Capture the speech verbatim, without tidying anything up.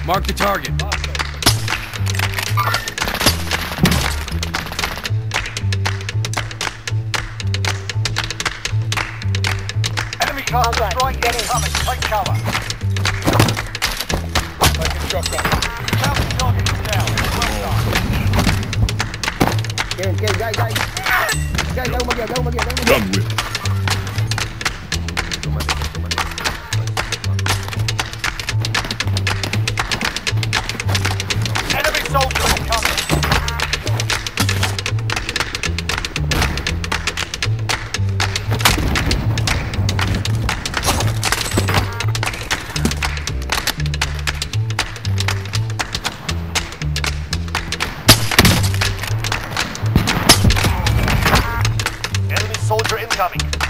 Mark the target. Enemy cluster strike incoming. Take cover. Taking shotgun. Counter target is down. Well done. Kìa, kìa, dây, dây. Dây, đâu mà kìa, đâu mà kìa, đâu mà kìa. Done with. Enemy soldier incoming. Enemy soldier incoming.